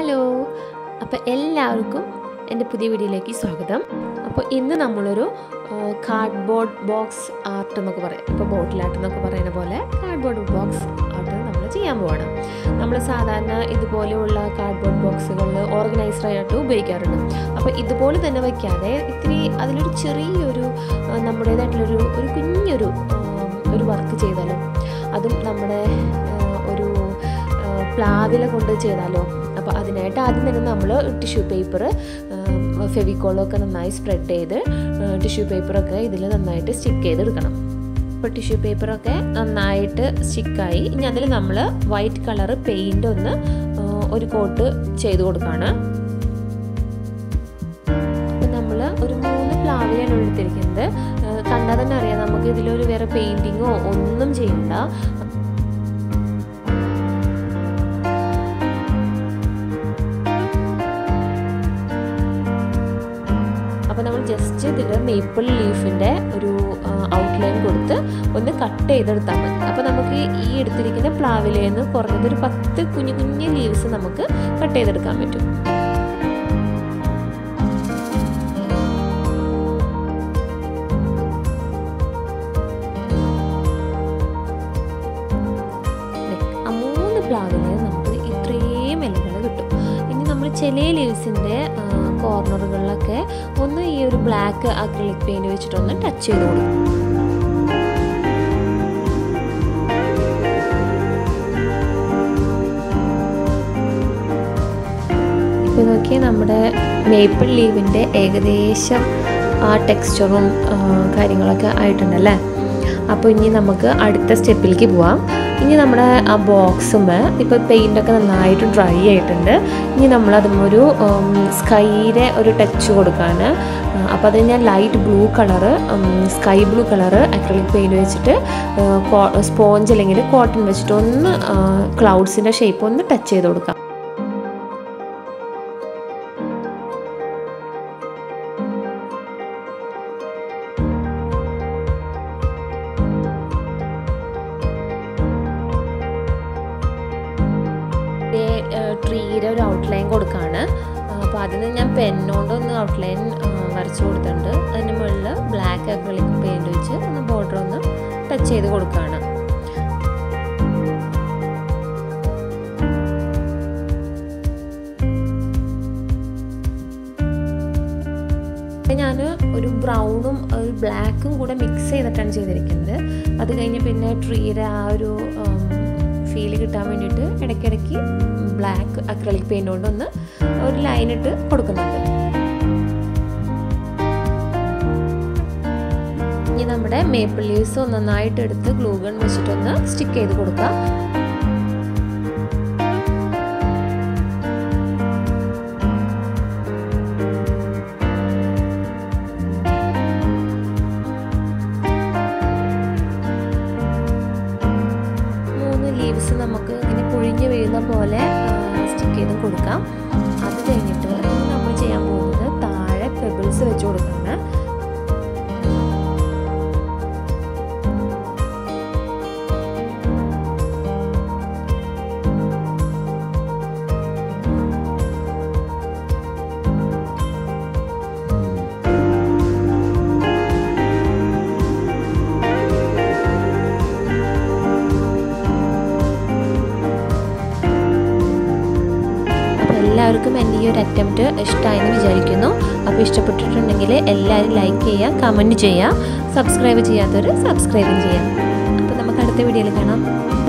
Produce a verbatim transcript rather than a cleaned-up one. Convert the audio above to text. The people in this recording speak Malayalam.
ഹലോ, അപ്പോൾ എല്ലാവർക്കും എൻ്റെ പുതിയ വീഡിയോയിലേക്ക് സ്വാഗതം. അപ്പോൾ ഇന്ന് നമ്മളൊരു കാർഡ്ബോർഡ് ബോക്സ് ആർട്ട് എന്നൊക്കെ പറയും, ഇപ്പോൾ ബോട്ടിൽ ആർട്ട് എന്നൊക്കെ പറയുന്ന പോലെ കാർഡ്ബോർഡ് ബോക്സ് ആർട്ട് നമ്മൾ ചെയ്യാൻ പോവാണ്. നമ്മൾ സാധാരണ ഇതുപോലെയുള്ള കാർഡ്ബോർഡ് ബോക്സുകളിൽ ഓർഗനൈസറായിട്ട് ഉപയോഗിക്കാറുണ്ട്. അപ്പോൾ ഇതുപോലെ തന്നെ വയ്ക്കാതെ ഇത്തിരി അതിലൊരു ചെറിയൊരു നമ്മുടേതായിട്ടുള്ളൊരു ഒരു കുഞ്ഞൊരു ഒരു വർക്ക് ചെയ്താലോ, അതും നമ്മുടെ ഒരു പ്ലാവില കൊണ്ട് ചെയ്താലോ. അപ്പോൾ അതിനായിട്ട് ആദ്യം തന്നെ നമ്മൾ ടിഷ്യൂ പേപ്പർ ഫെവിക്കോളൊക്കെ നന്നായി സ്പ്രെഡ് ചെയ്ത് ടിഷ്യൂ പേപ്പറൊക്കെ ഇതിൽ നന്നായിട്ട് സ്റ്റിക്ക് ചെയ്തെടുക്കണം. അപ്പോൾ ടിഷ്യൂ പേപ്പറൊക്കെ നന്നായിട്ട് സ്റ്റിക്കായി ഇനി അതിൽ നമ്മൾ വൈറ്റ് കളറ് പെയിൻ്റ് ഒന്ന് ഒരു കോട്ട് ചെയ്ത് കൊടുക്കുകയാണ്. അപ്പോൾ നമ്മൾ ഒരു മൂന്ന് പ്ലാവിലാണ് എടുത്തിരിക്കുന്നത്. കണ്ടാൽ തന്നെ അറിയാം നമുക്ക് ഇതിലൊരു വേറെ പെയിൻറ്റിങ്ങോ ഒന്നും ചെയ്യണ്ട. അപ്പോൾ നമ്മൾ ജസ്റ്റ് ഇതിൽ മേപ്പിൾ ലീഫിൻ്റെ ഒരു ഔട്ട്ലൈൻ കൊടുത്ത് ഒന്ന് കട്ട് ചെയ്തെടുത്താൽ മതി. അപ്പോൾ നമുക്ക് ഈ എടുത്തിരിക്കുന്ന പ്ലാവിലയിൽ നിന്ന് കുറഞ്ഞതൊരു പത്ത് കുഞ്ഞു കുഞ്ഞു ലീവ്സ് നമുക്ക് കട്ട് ചെയ്തെടുക്കാൻ പറ്റും. ആ മൂന്ന് പ്ലാവിലയിൽ നമുക്ക് ഇത്രയും ഇലകൾ കിട്ടും. ഇനി നമ്മൾ ചില ലീവ്സിൻ്റെ കോർണറുകളിലൊക്കെ ഒന്ന് ഈ ഒരു ബ്ലാക്ക് അക്രിലിക് പെയിന്റ് വെച്ചിട്ടൊന്ന് ടച്ച് ചെയ്ത് കൊടുക്കും. ഇപ്പോൾ നോക്കിയാൽ നമ്മുടെ മേപ്പിൾ ലീവിൻ്റെ ഏകദേശം ആ ടെക്സ്ചറും കാര്യങ്ങളൊക്കെ ആയിട്ടുണ്ടല്ലേ. അപ്പോൾ ഇനി നമുക്ക് അടുത്ത സ്റ്റെപ്പിലേക്ക് പോവാം. ഇനി നമ്മുടെ ആ ബോക്സുമേ ഇപ്പോൾ പെയിൻ്റൊക്കെ നന്നായിട്ട് ഡ്രൈ ആയിട്ടുണ്ട്. ഇനി നമ്മളതുമൊരു സ്കൈയുടെ ഒരു ടച്ച് കൊടുക്കുകയാണ്. അപ്പോൾ അതിന് ഞാൻ light blue colour sky blue colour acrylic paint വെച്ചിട്ട് സ്പോഞ്ച് അല്ലെങ്കിൽ കോട്ടൺ വെച്ചിട്ട് ഒന്ന് ക്ലൗഡ്സിൻ്റെ ഷേപ്പ് ഒന്ന് ടച്ച് ചെയ്ത് കൊടുക്കാം. ട്രീയുടെ ഒരു ഔട്ട്ലൈൻ കൊടുക്കുകയാണ്. അപ്പോൾ അതിന് ഞാൻ പെന്നോണ്ട് ഒന്ന് ഔട്ട്ലൈൻ വരച്ചു കൊടുത്തിട്ടുണ്ട്. അതിൻ്റെ മുകളിൽ ബ്ലാക്ക് അക്രിലിക് പെയിൻറ്റ് വെച്ച് ഒന്ന് ബോർഡർ ഒന്ന് ടച്ച് ചെയ്ത് കൊടുക്കുകയാണ്. ഞാൻ ഒരു ബ്രൗണും ഒരു ബ്ലാക്കും കൂടെ മിക്സ് ചെയ്തിട്ടാണ് ചെയ്തിരിക്കുന്നത്. അത് കഴിഞ്ഞ് പിന്നെ ട്രീയുടെ ആ ഒരു ഫീല് കിട്ടാൻ വേണ്ടിയിട്ട് ഇടയ്ക്കിടയ്ക്ക് ബ്ലാക്ക് അക്രിലിക് പെയിൻ്റ് കൊണ്ട് ഒന്ന് ഒരു ലൈൻ ഇട്ട് കൊടുക്കുന്നുണ്ട്. ഇനി നമ്മുടെ മേപ്പിൾ ലീവ്സ് നന്നായിട്ട് എടുത്ത് ഗ്ലൂ ഗൺ വെച്ചിട്ടൊന്ന് സ്റ്റിക്ക് ചെയ്ത് കൊടുക്കാം. ലീവ്സ് നമുക്ക് ഇങ്ങനെ പൊഴിഞ്ഞ് വീഴുന്ന പോലെ സ്റ്റിക്ക് ചെയ്ത് കൊടുക്കാം. അത് കഴിഞ്ഞിട്ട് നമ്മൾ ചെയ്യാൻ പോകുന്നത് താഴെ പെബിൾസ് വെച്ച് കൊടുക്കുകയാണ്. എല്ലാവർക്കും എൻ്റെ ഈ ഒരു അറ്റംപ്റ്റ് ഇഷ്ടമായെന്ന് വിചാരിക്കുന്നു. അപ്പോൾ ഇഷ്ടപ്പെട്ടിട്ടുണ്ടെങ്കിൽ എല്ലാവരും ലൈക്ക് ചെയ്യുക, കമൻറ്റ് ചെയ്യുക, സബ്സ്ക്രൈബ് ചെയ്യാത്തവർ സബ്സ്ക്രൈബും ചെയ്യാം. അപ്പോൾ നമുക്ക് അടുത്ത വീഡിയോയിൽ കാണാം.